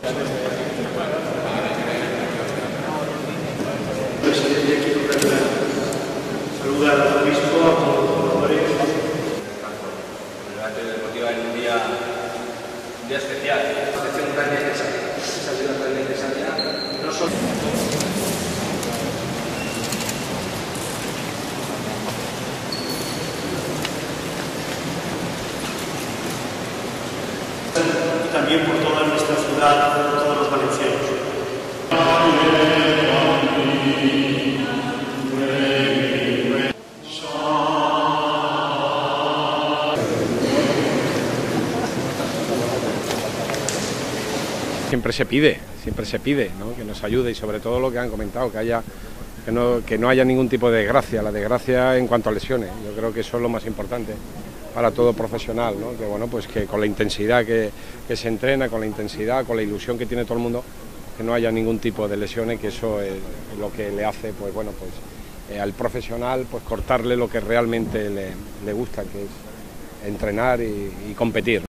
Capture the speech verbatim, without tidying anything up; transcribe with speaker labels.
Speaker 1: Presidente, quiero saludar al obispo, a todos los jugadores.
Speaker 2: El debate deportivo es un día, un día especial.
Speaker 1: Una atención tan necesaria, esa ayuda tan necesaria, no solo. Y también por toda nuestra ciudad, por todos los valencianos.
Speaker 3: Siempre se pide, siempre se pide, ¿no?, que nos ayude y sobre todo lo que han comentado, que haya que no, que no haya ningún tipo de desgracia, la desgracia en cuanto a lesiones. Yo creo que eso es lo más importante para todo profesional, ¿no?, que bueno, pues que con la intensidad que, que se entrena, con la intensidad, con la ilusión que tiene todo el mundo, que no haya ningún tipo de lesiones, que eso es lo que le hace, pues bueno, pues eh, al profesional pues cortarle lo que realmente le, le gusta, que es entrenar y, y competir.